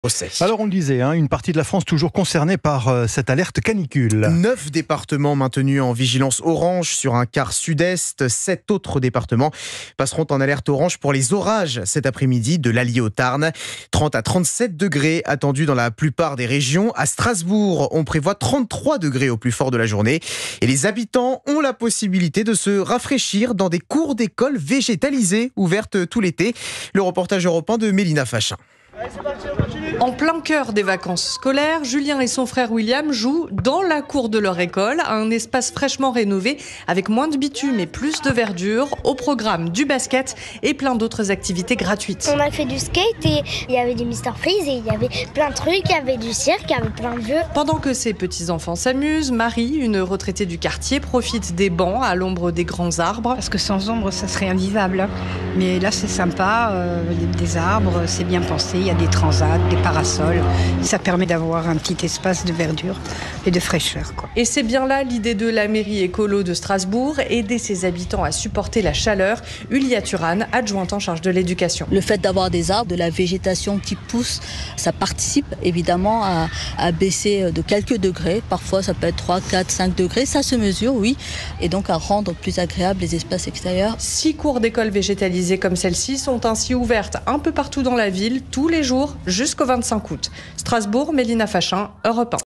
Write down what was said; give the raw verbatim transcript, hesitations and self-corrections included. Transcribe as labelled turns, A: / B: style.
A: Alors on le disait, hein, une partie de la France toujours concernée par euh, cette alerte canicule.
B: Neuf départements maintenus en vigilance orange sur un quart sud-est. Sept autres départements passeront en alerte orange pour les orages cet après-midi de l'Allier au Tarn. trente à trente-sept degrés attendus dans la plupart des régions. À Strasbourg, on prévoit trente-trois degrés au plus fort de la journée. Et les habitants ont la possibilité de se rafraîchir dans des cours d'école végétalisées ouvertes tout l'été. Le reportage européen de Mélina Fachin.
C: En plein cœur des vacances scolaires, Julien et son frère William jouent dans la cour de leur école, un espace fraîchement rénové avec moins de bitume et plus de verdure. Au programme du basket et plein d'autres activités gratuites.
D: On a fait du skate et il y avait du mister Freeze et il y avait plein de trucs, il y avait du cirque, il y avait plein de jeux.
C: Pendant que ses petits-enfants s'amusent, Marie, une retraitée du quartier, profite des bancs à l'ombre des grands arbres.
E: Parce que sans ombre, ça serait invivable. Mais là, c'est sympa, euh, des arbres, c'est bien pensé, il y a des transats, des parasols. Ça permet d'avoir un petit espace de verdure et de fraîcheur, quoi.
C: Et c'est bien là l'idée de la mairie écolo de Strasbourg, aider ses habitants à supporter la chaleur. Ulia Turan, adjointe en charge de l'éducation.
F: Le fait d'avoir des arbres, de la végétation qui pousse, ça participe évidemment à, à baisser de quelques degrés. Parfois, ça peut être trois, quatre, cinq degrés. Ça se mesure, oui. Et donc à rendre plus agréables les espaces extérieurs.
C: Six cours d'école végétalisées comme celle-ci sont ainsi ouvertes un peu partout dans la ville, tous les jours, jusqu'au vingt-cinq août. Strasbourg, Mélina Fachin, Europe un.